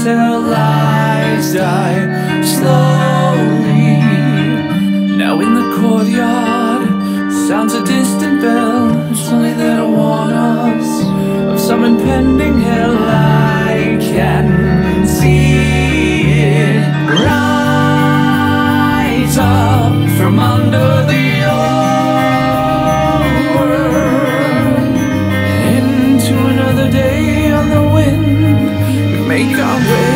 until lives die slowly. Now in the courtyard sounds a distant bell. It's only there to warn us of some impending hell. I can see it rise up from under the old world. Into another day on the wind, we make our way.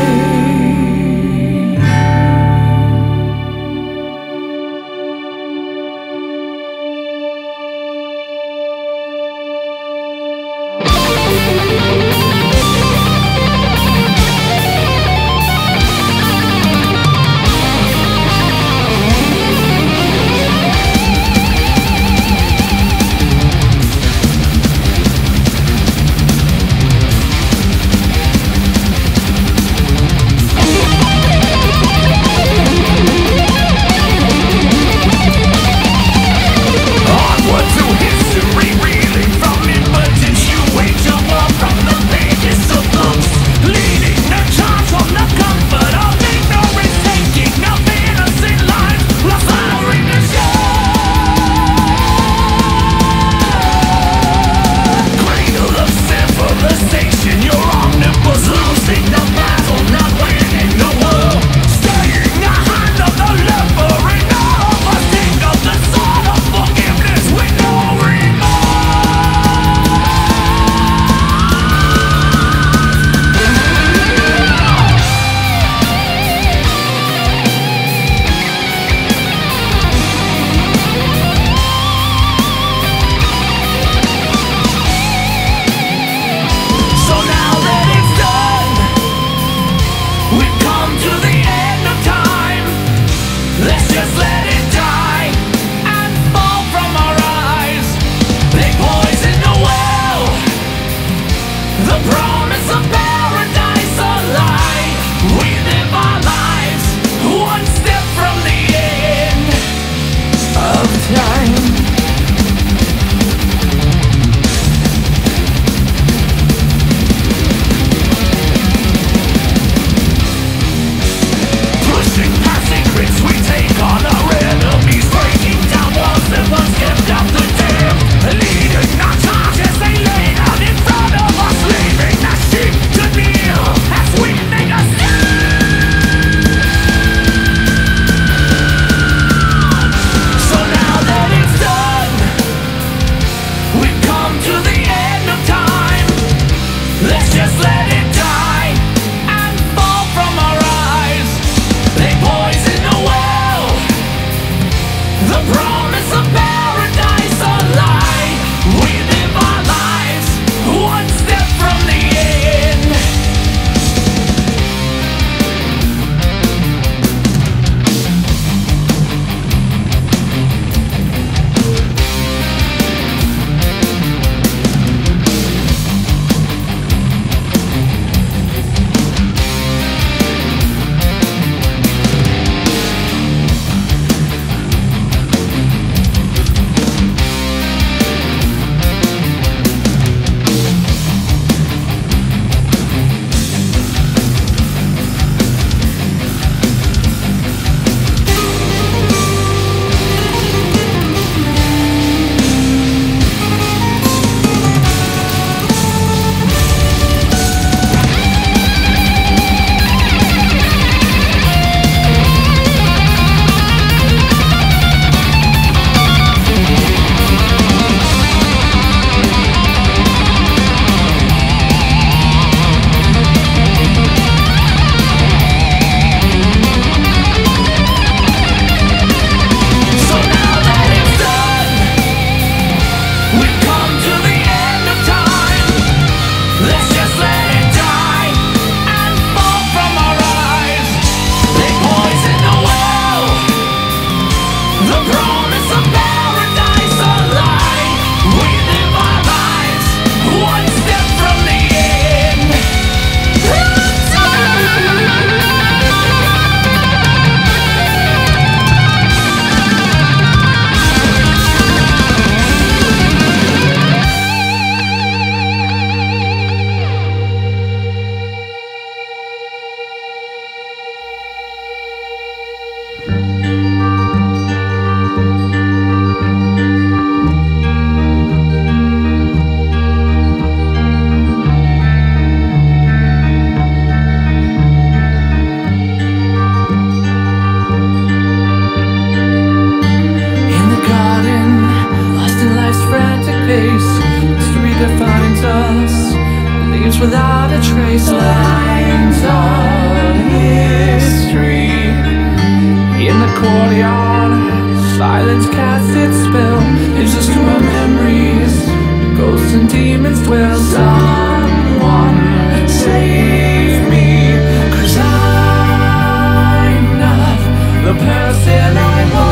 pace. History defines us, leaves without a trace. Lines of history in the courtyard, silence casts its spell, leaves us to our memories. Ghosts and demons dwell. Someone save me, 'cause I'm not the person I was.